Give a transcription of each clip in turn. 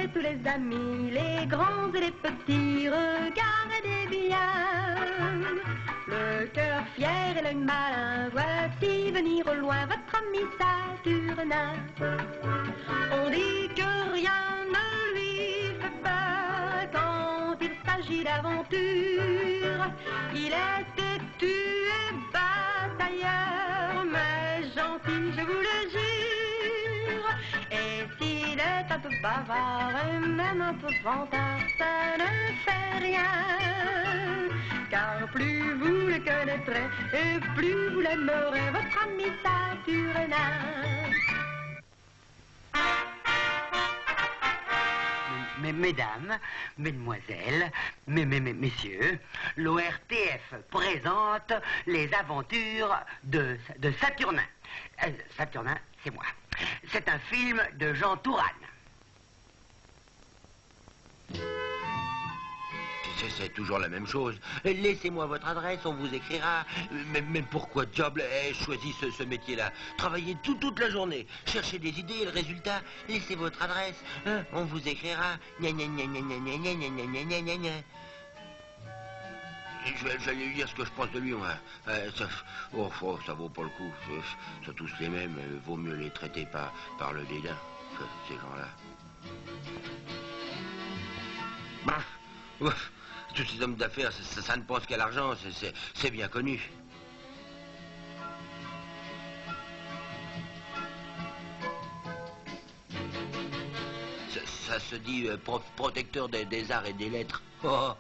tous les amis, les grands et les petits, regardez bien. Le cœur fier et l'œil malin, voici venir au loin votre ami Saturnin. On dit que rien ne lui fait peur quand il s'agit d'aventure. Il est têtu et batailleur, mais gentil, je vous le jure. Et s'il est un peu bavard et même un peu vantard, ça ne fait rien. Car plus vous le connaîtrez et plus vous l'aimerez, votre ami Saturnin. Mesdames, mesdemoiselles, messieurs, l'ORTF présente les aventures de Saturnin. Saturnin, c'est moi. C'est un film de Jean Touraine. C'est toujours la même chose. Laissez-moi votre adresse, on vous écrira. Mais pourquoi diable ai-je choisi ce métier-là? Travailler toute la journée, chercher des idées et le résultat, laissez votre adresse, hein, on vous écrira. Gna gna gna gna gna gna gna gna gna gna gna gna. Je vais lui dire ce que je pense de lui, moi. Ça vaut pas le coup. Sont tous les mêmes. Vaut mieux les traiter par le dédain, ces gens-là. Ouf. Tous ces hommes d'affaires, ça ne pense qu'à l'argent, c'est bien connu. Ça se dit protecteur des arts et des lettres. Oh.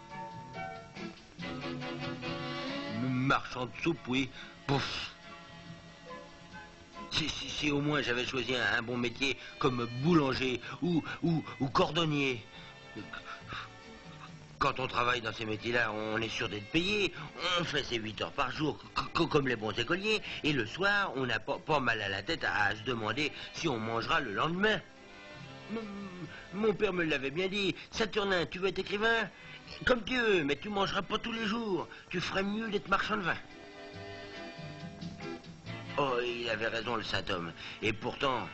Marchand de soupe, oui. Pouf. Si au moins j'avais choisi un bon métier comme boulanger ou cordonnier. Quand on travaille dans ces métiers-là, on est sûr d'être payé. On fait ses 8 heures par jour, comme les bons écoliers. Et le soir, on n'a pas mal à la tête à se demander si on mangera le lendemain. Mon père me l'avait bien dit. Saturnin, tu veux être écrivain? Comme tu veux, mais tu mangeras pas tous les jours. Tu ferais mieux d'être marchand de vin. Oh, il avait raison, le saint homme. Et pourtant,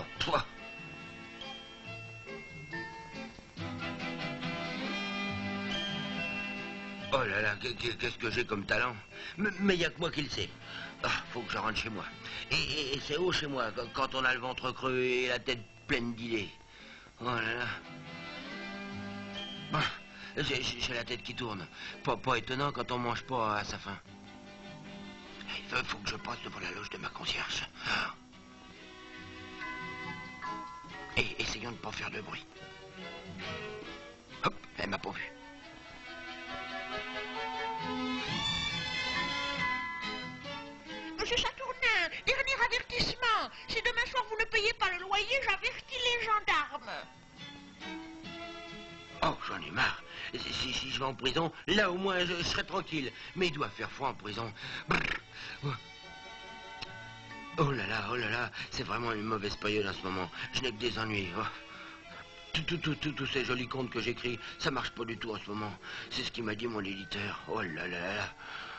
oh là là, qu'est-ce que j'ai comme talent. Mais il n'y a que moi qui le sais. Ah, faut que je rentre chez moi. Et c'est haut chez moi, quand on a le ventre creux et la tête pleine d'idées. Oh là là. Ah, j'ai la tête qui tourne. Pas étonnant quand on mange pas à sa faim. Il faut que je passe devant la loge de ma concierge. Et essayons de ne pas faire de bruit. Hop, elle m'a pas vu. Monsieur Saturnin, dernier avertissement. Si demain soir vous ne payez pas le loyer, j'avertis les gendarmes. Oh, j'en ai marre. Si je vais en prison, là au moins je serai tranquille. Mais il doit faire froid en prison. Oh là là, c'est vraiment une mauvaise période en ce moment. Je n'ai que des ennuis. Oh. Tous ces jolis contes que j'écris, ça marche pas du tout en ce moment. C'est ce qu'il m'a dit mon éditeur. Oh là là là.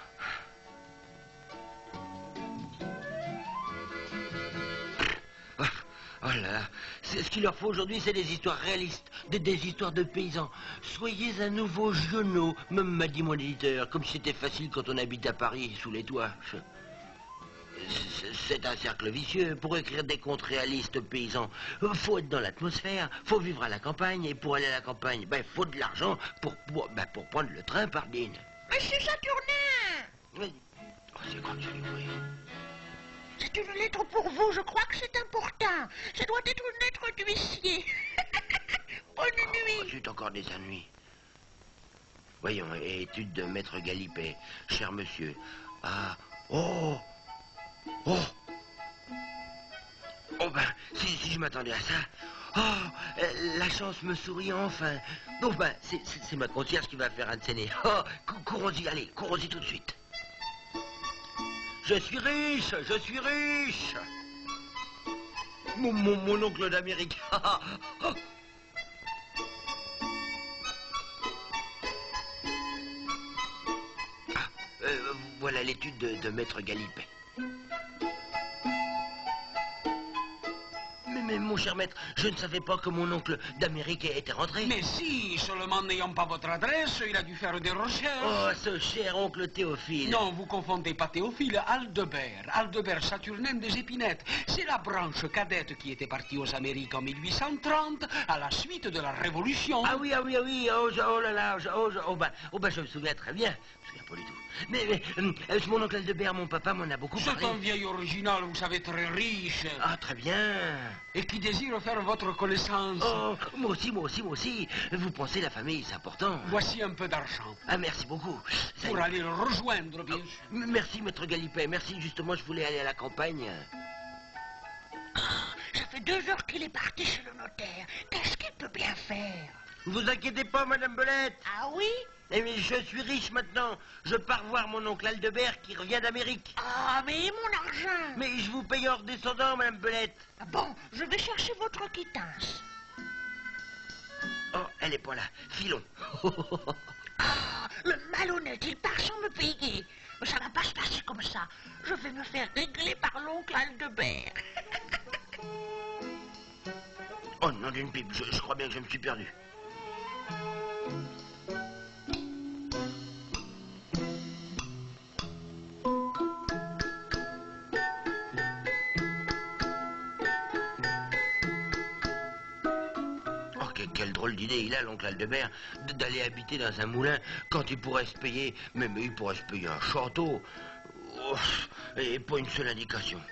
Oh là là, ce qu'il leur faut aujourd'hui, c'est des histoires réalistes, des histoires de paysans. Soyez un nouveau Giono, m'a dit mon éditeur, comme si c'était facile quand on habite à Paris, sous les toits. C'est un cercle vicieux. Pour écrire des contes réalistes paysans, faut être dans l'atmosphère, faut vivre à la campagne, et pour aller à la campagne, faut de l'argent pour prendre le train, pardine. Monsieur Saturnin! Oui. Oh, c'est quand tu l'ouvrir. C'est une lettre pour vous, je crois que c'est important. Ça doit être une lettre d'huissier. Bonne nuit. J'ai encore des ennuis. Voyons, étude de maître Galipet. Cher monsieur. Ah, oh ben, si je m'attendais à ça. Oh, la chance me sourit enfin. Donc ben, c'est ma concierge qui va faire un de ces nez. Oh, courons-y, allez, courons-y tout de suite. Je suis riche, je suis riche. Mon oncle d'Amérique. Voilà l'étude de maître Galipet. Mais mon cher maître, je ne savais pas que mon oncle d'Amérique était rentré. Mais si, seulement n'ayant pas votre adresse, il a dû faire des recherches. Oh, ce cher oncle Théophile. Non, vous confondez pas Théophile, Aldebert. Aldebert Saturnin des Épinettes. C'est la branche cadette qui était partie aux Amériques en 1830, à la suite de la Révolution. Ah oui. Oh là là, je me souviens très bien. Je me souviens pas du tout. Mais mon oncle Aldebert, mon papa m'en a beaucoup parlé. C'est un vieil original, vous savez, très riche. Ah, très bien. Et qui désire faire votre connaissance. Oh, moi aussi. Vous pensez la famille, c'est important. Voici un peu d'argent. Ah, merci beaucoup. Pour aller le rejoindre, bien sûr. Merci, maître Galipet. Merci, justement, je voulais aller à la campagne. Ça fait 2 heures qu'il est parti chez le notaire. Qu'est-ce qu'il peut bien faire? Vous inquiétez pas, madame Belette. Ah oui? Eh bien, je suis riche maintenant. Je pars voir mon oncle Aldebert qui revient d'Amérique. Ah, mais mon argent? Mais je vous paye hors descendant, madame Belette. Ah bon, je vais chercher votre quittance. Oh, elle est pas là. Filons. Ah, le malhonnête, il part sans me payer. Mais ça va pas se passer comme ça. Je vais me faire régler par l'oncle Aldebert. Oh, non d'une pipe. Je crois bien que je me suis perdu. Quelle drôle d'idée il a, l'oncle Aldebert, d'aller habiter dans un moulin quand il pourrait se payer, même il pourrait se payer un château. Oh, et pas une seule indication.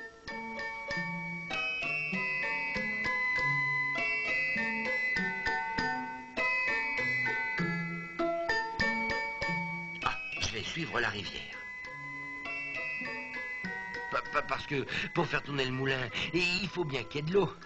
Ah, je vais suivre la rivière. Parce que pour faire tourner le moulin, il faut bien qu'il y ait de l'eau.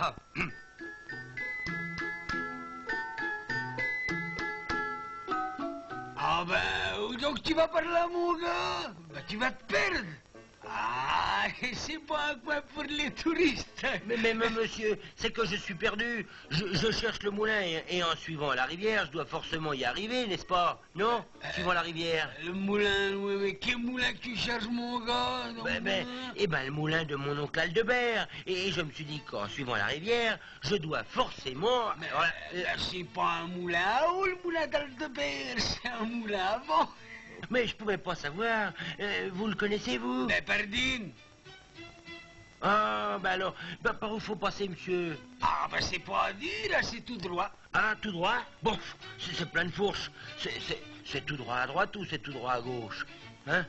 Ah ben, donc tu vas par là, mon gars? Ben, tu vas te perdre. Ah, c'est pas un coin pour les touristes. Mais monsieur, c'est que je suis perdu. Je cherche le moulin et en suivant la rivière, je dois forcément y arriver, n'est-ce pas? Non? Suivant la rivière. Le moulin, oui, mais quel moulin que tu cherches, mon gars? Le moulin de mon oncle Aldebert. Et je me suis dit qu'en suivant la rivière, je dois forcément... Mais c'est pas un moulin à eau, le moulin d'Aldebert, c'est un moulin à vent. Mais je pouvais pas savoir. Vous le connaissez, vous? Ben, pardine. Ah, alors, par où faut passer, monsieur? Ah, ben, c'est pas à dire, là, c'est tout droit. Ah, tout droit? Bon, c'est plein de fourches. C'est tout droit à droite ou c'est tout droit à gauche? Hein?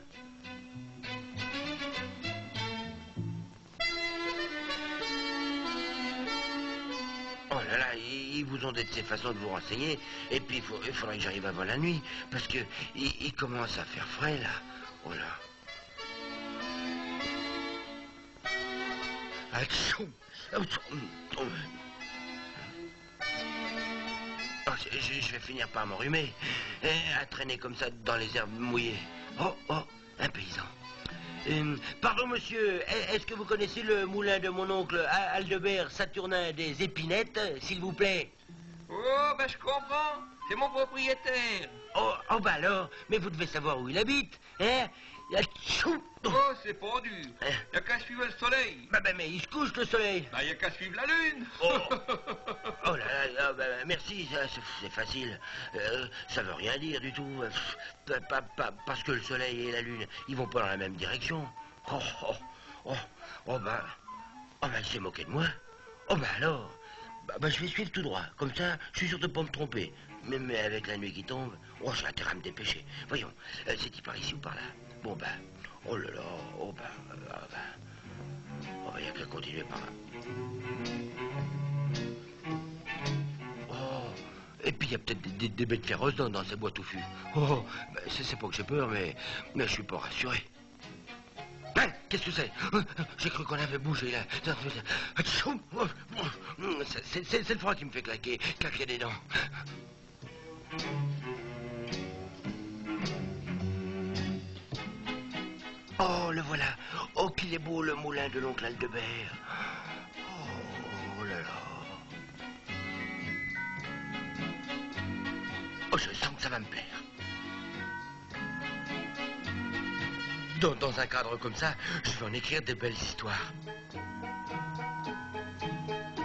Oh là là, ils vous ont dit de ces façons de vous renseigner. Et puis, il faudrait que j'arrive avant la nuit. Parce que il commence à faire frais, là. Oh là. Atchou. Oh, je vais finir par m'enrhumer. À traîner comme ça dans les herbes mouillées. Oh, un paysan. Pardon, monsieur, est-ce que vous connaissez le moulin de mon oncle Aldebert Saturnin des Épinettes, s'il vous plaît? Oh, ben je comprends. C'est mon propriétaire. Oh, alors, mais vous devez savoir où il habite, hein? Oh, c'est pas dur. Il n'y a qu'à suivre le soleil. Mais il se couche, le soleil. Il n'y a qu'à suivre la lune. Oh là là, merci, c'est facile. Ça veut rien dire du tout. Parce que le soleil et la lune, ils vont pas dans la même direction. Il s'est moqué de moi. Alors, je vais suivre tout droit. Comme ça, je suis sûr de pas me tromper. Mais avec la nuit qui tombe, j'ai intérêt à me dépêcher. Voyons, c'est-il par ici ou par là? Bon, oh là là, il n'y a qu'à continuer par là. Oh, et puis il y a peut-être des bêtes féroces dans ces bois touffus. Oh, c'est pas que j'ai peur, mais je suis pas rassuré. Hein, qu'est-ce que c'est? J'ai cru qu'on avait bougé, là. C'est le froid qui me fait claquer des dents. Oh, le voilà. Oh, qu'il est beau, le moulin de l'oncle Aldebert. Oh là là. Oh, je sens que ça va me plaire. Dans un cadre comme ça, je vais en écrire des belles histoires.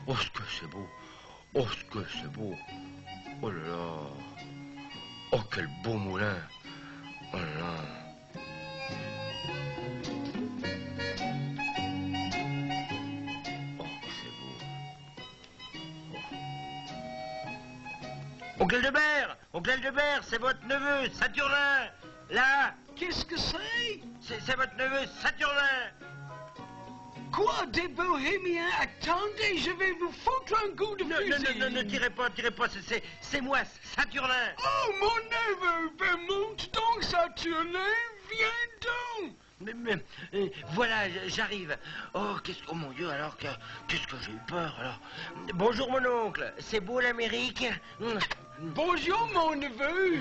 Oh, ce que c'est beau. Oh, ce que c'est beau. Oh là là. Oh, quel beau moulin. Oh là là. Oh, c'est beau. Oh. Oncle Aldebert, c'est votre neveu, Saturnin. Là. Qu'est-ce que c'est? C'est votre neveu, Saturnin. Quoi, des bohémiens? Attendez, je vais vous foutre un coup de fusil. Non, ne tirez pas, c'est moi, Saturnin. Oh, mon neveu, ben monte donc, Saturnin, viens donc. Mais, voilà, j'arrive. Oh, oh mon Dieu, alors, qu'est-ce que j'ai eu peur, alors. Bonjour, mon oncle, c'est beau l'Amérique? Bonjour, mon neveu.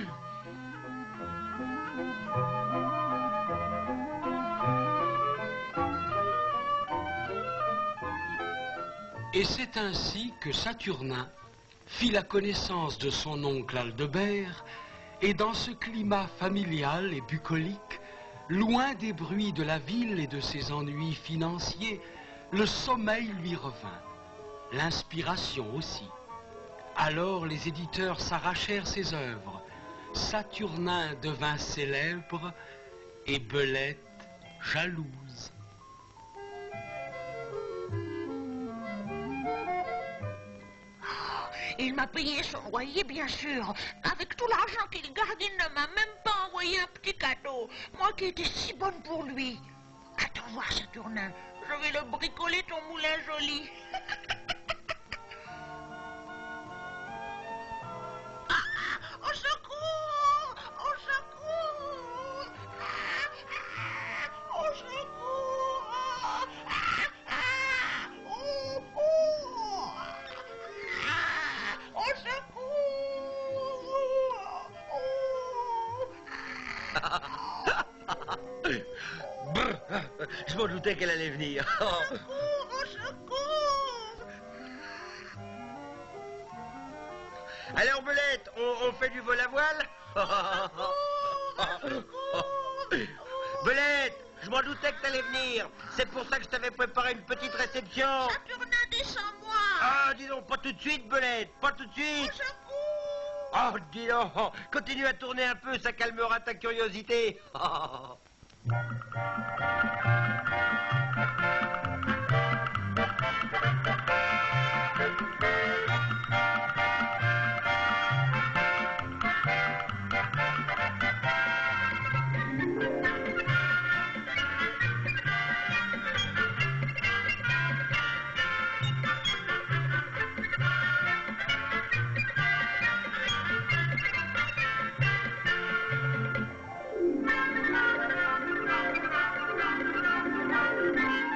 Et c'est ainsi que Saturnin fit la connaissance de son oncle Aldebert, et dans ce climat familial et bucolique, loin des bruits de la ville et de ses ennuis financiers, le sommeil lui revint, l'inspiration aussi. Alors les éditeurs s'arrachèrent ses œuvres, Saturnin devint célèbre et Belette jalouse. Il m'a payé son loyer, bien sûr. Avec tout l'argent qu'il garde, il ne m'a même pas envoyé un petit cadeau. Moi qui étais si bonne pour lui. Attends voir, Saturnin. Je vais le bricoler, ton moulin joli. Au secours! Au secours! Au secours! Au Brr, je m'en doutais qu'elle allait venir. secours! Au secours! Alors, Belette, on fait du vol à voile? Belette, je m'en doutais que t'allais venir. C'est pour ça que je t'avais préparé une petite réception. Saturnin, descends-moi! Ah, dis donc, pas tout de suite, Belette, pas tout de suite. Au secours! Oh, dis donc, continue à tourner un peu, ça calmera ta curiosité.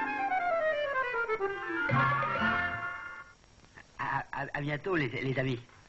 À bientôt, les amis.